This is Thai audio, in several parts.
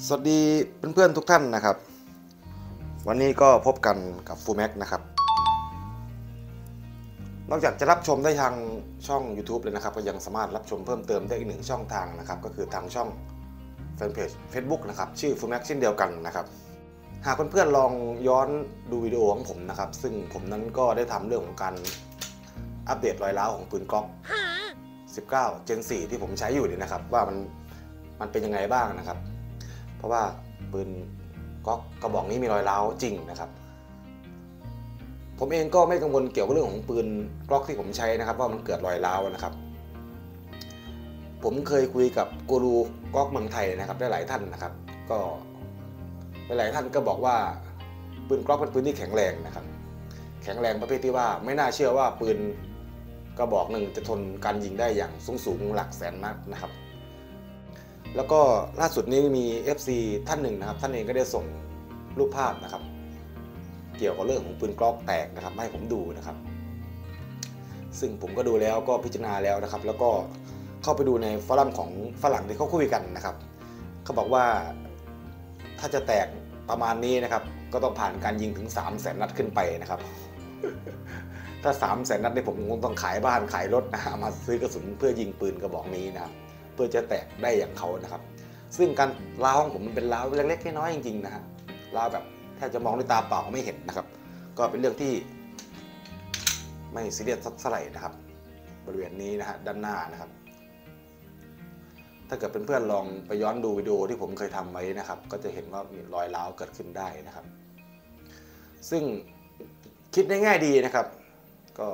สวัสดีเพื่อนๆทุกท่านนะครับวันนี้ก็พบกันกับฟูแม็กนะครับนอกจากจะรับชมได้ทางช่อง YouTube เลยนะครับก็ยังสามารถรับชมเพิ่มเติมได้อีกหนึ่งช่องทางนะครับก็คือทางช่องแฟนเพจ Facebook นะครับชื่อฟูแม็กเช่นเดียวกันนะครับหากเพื่อนๆลองย้อนดูวิดีโอของผมนะครับซึ่งผมนั้นก็ได้ทำเรื่องของการอัปเดตรอยร้าวของปืนก๊อก19 Gen 4ที่ผมใช้อยู่นี่นะครับว่ามันเป็นยังไงบ้างนะครับเพราะว่าปืนก๊อกกระบอกนี้มีรอยร้าวจริงนะครับผมเองก็ไม่กังวลเกี่ยวกับเรื่องของปืนก๊อกที่ผมใช้นะครับว่ามันเกิดรอยร้าวนะครับผมเคยคุยกับกูรูก๊อกเมืองไทยนะครับหลายท่านนะครับก็หลายท่านก็บอกว่าปืนก๊อกเป็นปืนที่แข็งแรงนะครับแข็งแรงประเภทที่ว่าไม่น่าเชื่อว่าปืนกระบอกหนึ่งจะทนการยิงได้อย่างสูงหลักแสนนัดนะครับแล้วก็ล่าสุดนี้มี FC ท่านหนึ่งนะครับท่านเองก็ได้ส่งรูปภาพนะครับเกี่ยวกับเรื่องของปืนก๊อกแตกนะครับให้ผมดูนะครับซึ่งผมก็ดูแล้วก็พิจารณาแล้วนะครับแล้วก็เข้าไปดูในฟอรัมของฝรั่งที่เขาคุยกันนะครับเขาบอกว่าถ้าจะแตกประมาณนี้นะครับก็ต้องผ่านการยิงถึง 300,000 นัดขึ้นไปนะครับถ้า 300,000 นัดนี่ผมคงต้องขายบ้านขายรถนะมาซื้อกระสุนเพื่อยิงปืนกระบอกนี้นะครับเพื่อจะแตกได้อย่างเขานะครับซึ่งการร้าวของผมมันเป็นร้าวเล็กๆน้อยๆจริงๆนะฮะร้าวแบบแทบจะมองด้วยตาเปล่าไม่เห็นนะครับก็เป็นเรื่องที่ไม่ซีเรียสสักเท่าไหร่นะครับบริเวณนี้นะฮะด้านหน้านะครับถ้าเกิดเพื่อนๆลองไปย้อนดูวิดีโอที่ผมเคยทำไว้นะครับก็จะเห็นว่ามีรอยร้าวเกิดขึ้นได้นะครับซึ่งคิดในแง่ดีนะครับก็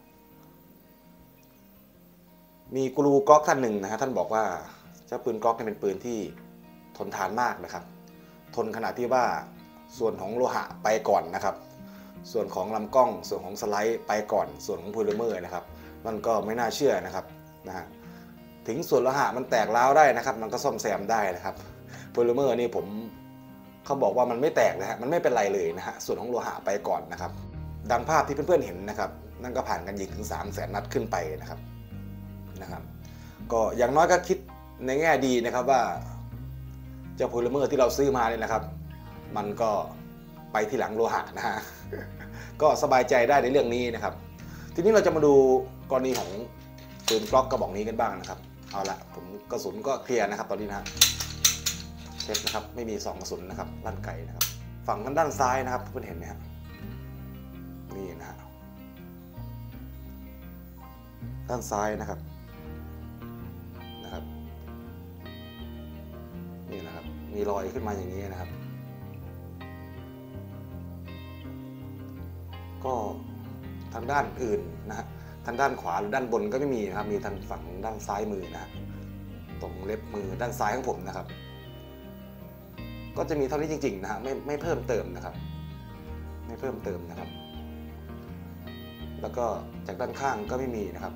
มีกูรูก๊อกท่านหนึ่งนะฮะท่านบอกว่าเจ้าปืนก๊อกเป็นปืนที่ทนทานมากนะครับทนขนาดที่ว่าส่วนของโลหะไปก่อนนะครับส่วนของลำกล้องส่วนของสไลด์ไปก่อนส่วนของโพลิเมอร์นะครับมันก็ไม่น่าเชื่อนะครับถึงส่วนโลหะมันแตกร้าวได้นะครับมันก็ซ่อมแซมได้นะครับโพลิเมอร์นี่ผมเขาบอกว่ามันไม่แตกนะฮะมันไม่เป็นไรเลยนะฮะส่วนของโลหะไปก่อนนะครับดังภาพที่เพื่อนๆเห็นนะครับนั่นก็ผ่านกันยิงถึง 300,000 นัดขึ้นไปนะครับก็อย่างน้อยก็คิดในแง่ดีนะครับว่าเจ้าโพลิเมอร์ที่เราซื้อมาเนี่ยนะครับมันก็ไปที่หลังโลหะนะฮะก็สบายใจได้ในเรื่องนี้นะครับทีนี้เราจะมาดูกรณีของปืนกล็อกกระบอกนี้กันบ้างนะครับเอาละผมกระสุนก็เคลียร์นะครับตอนนี้นะเช็คนะครับไม่มี2 กระสุนนะครับลั่นไกนะครับฝั่งด้านซ้ายนะครับเพื่อนเห็นไหมครับนี่นะฮะด้านซ้ายนะครับนี่นะครับมีรอยขึ้นมาอย่างนี้นะครับก็ทางด้านอื่นนะฮะทางด้านขวาหรือด้านบนก็ไม่มีนะครับมีทางฝั่งด้านซ้ายมือนะฮะตรงเล็บมือด้านซ้ายของผมนะครับก็จะมีเท่านี้จริงๆนะฮะไม่เพิ่มเติมนะครับไม่เพิ่มเติมนะครับแล้วก็จากด้านข้างก็ไม่มีนะครับ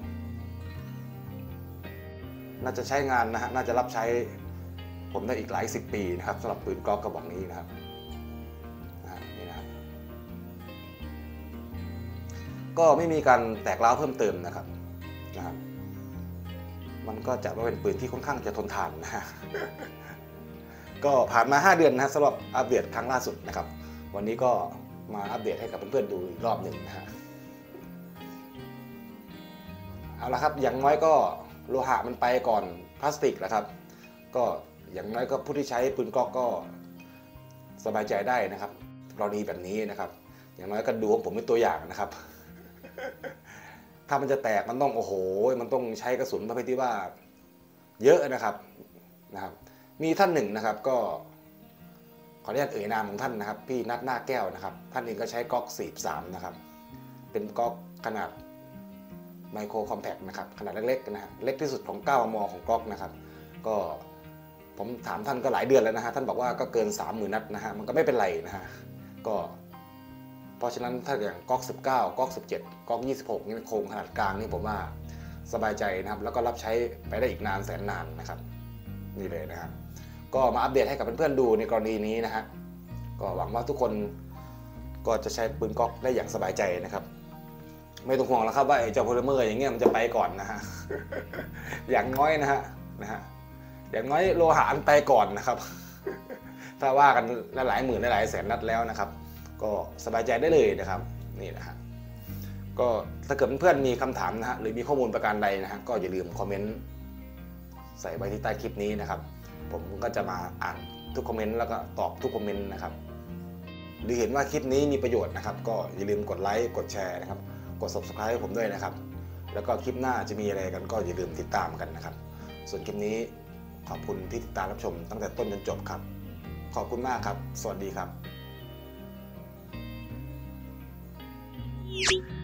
น่าจะใช้งานนะฮะน่าจะรับใช้ผมได้อีกหลาย10 ปีนะครับสำหรับปืนก๊อกกระบอกนี้นะครับนี่นะครับก็ไม่มีการแตกร้าวเพิ่มเติมนะครับมันก็จะว่าเป็นปืนที่ค่อนข้างจะทนทานนะฮะก็ผ่านมา5 เดือนนะสำหรับอัปเดตครั้งล่าสุดนะครับวันนี้ก็มาอัปเดตให้กับเพื่อนๆดูอีกรอบหนึ่งนะฮะเอาละครับอย่างน้อยก็โลหะมันไปก่อนพลาสติกนะครับก็อย่างน้อยก็ผู้ที่ใช้ปืนก๊อกก็สบายใจได้นะครับกรณีแบบนี้นะครับอย่างน้อยก็ดูของผมเป็นตัวอย่างนะครับถ้ามันจะแตกมันต้องโอ้โหมันต้องใช้กระสุนประเภทที่ว่าเยอะนะครับมีท่านหนึ่งนะครับก็ขออนุญาตเอ่ยนามของท่านนะครับพี่นัทหน้าแก้วนะครับท่านเองก็ใช้ก๊อก43นะครับเป็นก๊อกขนาดไมโครคอมแพคนะครับขนาดเล็กๆนะฮะเล็กที่สุดของ9 มมของก๊อกนะครับก็ผมถามท่านก็หลายเดือนแล้วนะฮะท่านบอกว่าก็เกิน 30,000 นัดนะฮะมันก็ไม่เป็นไรนะฮะก็เพราะฉะนั้นถ้าอย่างก๊อก19ก๊อก17ก๊อก26นี่โครงขนาดกลางนี่ผมว่าสบายใจนะครับแล้วก็รับใช้ไปได้อีกนานแสนนานนะครับนี่เลยนะฮะก็มาอัปเดตให้กับเพื่อนๆดูในกรณีนี้นะฮะก็หวังว่าทุกคนก็จะใช้ปืนก๊อกได้อย่างสบายใจนะครับไม่ต้องห่วงแล้วครับว่าไอ้เจ้าโพลิเมอร์อย่างเงี้ยมันจะไปก่อนนะฮะอย่างน้อยนะฮะอย่างน้อยโลหะมันไปก่อนนะครับถ้าว่ากันหลายหมื่นหลายแสนนัดแล้วนะครับก็สบายใจได้เลยนะครับนี่นะฮะก็ถ้าเกิดเพื่อนๆมีคำถามนะฮะหรือมีข้อมูลประการใดนะฮะก็อย่าลืมคอมเมนต์ใส่ไว้ที่ใต้คลิปนี้นะครับผมก็จะมาอ่านทุกคอมเมนต์แล้วก็ตอบทุกคอมเมนต์นะครับหรือเห็นว่าคลิปนี้มีประโยชน์นะครับก็อย่าลืมกดไลค์กดแชร์นะครับกด Subscribe ให้ผมด้วยนะครับแล้วก็คลิปหน้าจะมีอะไรกันก็อย่าลืมติดตามกันนะครับส่วนคลิปนี้ขอบคุณที่ติดตามรับชมตั้งแต่ต้นจนจบครับขอบคุณมากครับสวัสดีครับ